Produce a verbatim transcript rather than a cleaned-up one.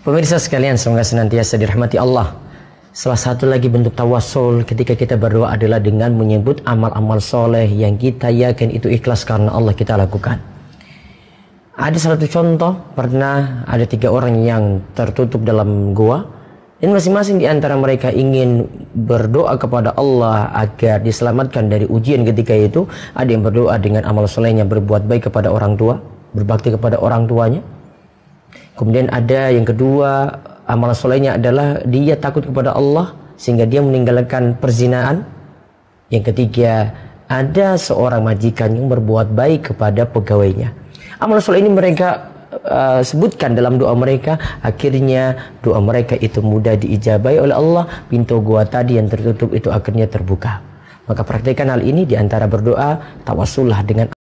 Pemirsa sekalian, semoga senantiasa dirahmati Allah. Salah satu lagi bentuk tawasul ketika kita berdoa adalah dengan menyebut amal-amal soleh yang kita yakin itu ikhlas karena Allah kita lakukan. Ada salah satu contoh, pernah ada tiga orang yang tertutup dalam gua, dan masing-masing di antara mereka ingin berdoa kepada Allah agar diselamatkan dari ujian ketika itu. Ada yang berdoa dengan amal solehnya, berbuat baik kepada orang tua, berbakti kepada orang tuanya. Kemudian ada yang kedua, amal solehnya adalah dia takut kepada Allah sehingga dia meninggalkan perzinaan. Yang ketiga, ada seorang majikan yang berbuat baik kepada pegawainya. Amal soleh ini mereka uh, sebutkan dalam doa mereka. Akhirnya doa mereka itu mudah diijabai oleh Allah. Pintu gua tadi yang tertutup itu akhirnya terbuka. Maka praktikkan hal ini di antara berdoa, tawasullah dengan